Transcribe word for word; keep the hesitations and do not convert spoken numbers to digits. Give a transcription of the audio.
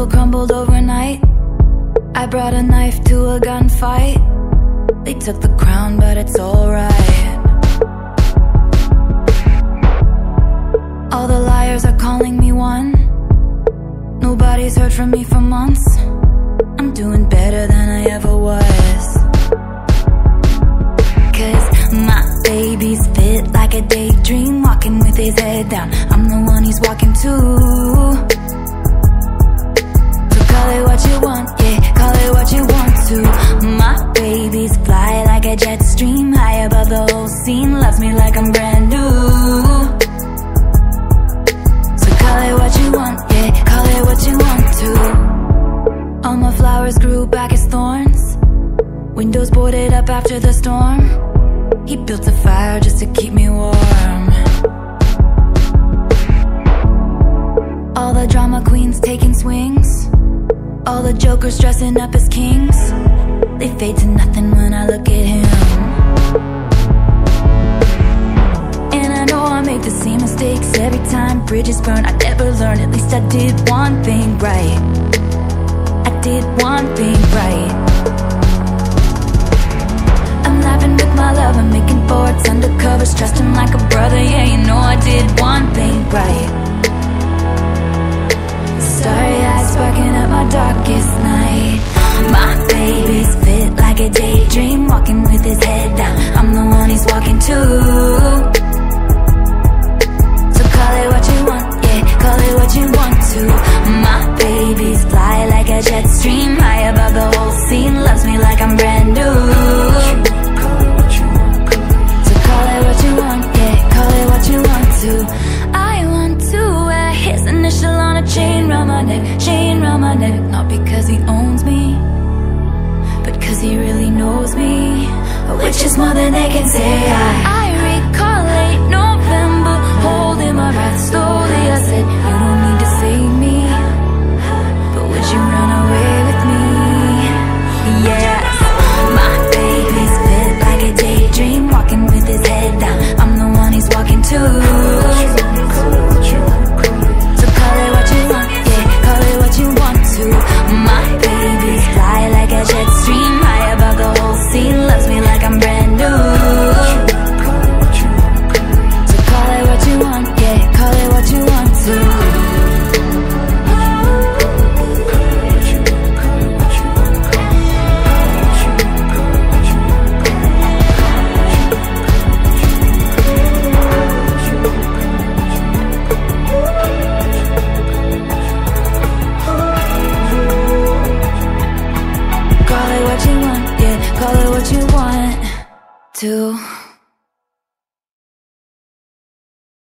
castle crumbled overnight. I brought a knife to a gunfight. They took the crown, but it's alright. All the liars are calling me one. Nobody's heard from me for months. I'm doing better than I ever was. Cause my baby's fit like a daydream, walking with his head down. I'm the one he's walking to. So call it what you want, yeah, call it what you want to. My baby's fly like a jet stream, high above the whole scene, loves me like I'm brand new. So call it what you want, yeah, call it what you want to. All my flowers grew back as thorns, windows boarded up after the storm. He built a fire just to keep me warm. All the drama queens taking swings, all the jokers dressing up as kings. They fade to nothing when I look at him. And I know I make the same mistakes every time. Bridges burn, I never learn. At least I did one thing right. I did one thing right. I'm laughing with my love, I'm making forwards, undercovers, trust him like a brother. Yeah, you know I did one thing right. Starry eyes sparking up my darkest night. My baby's fit like a daydream, walking with his head down. I'm the one he's walking to. So call it what you want, yeah, call it what you want to. My baby's fly like a jet stream, high above the whole scene, loves me like I'm brand new. So call it what you want, yeah, call it what you want to. I want to wear his initial on a chain round my neck, chain round my neck. Not because he owns me, but cause he really knows me, which is more than they can say. I, I recall late November, holding my breath slowly. I said, you don't need to save me, but would you run away with me? Yes, my baby's fit like a daydream, walking with his head down. I'm the one he's walking to. So call it what you want, yeah, call it what you want to. My baby's fly like a jet stream, high above the whole scene, loves me like I'm brand new. So call it what you want, yeah, call it what you want to. Call it what you want, yeah, call it what you want to.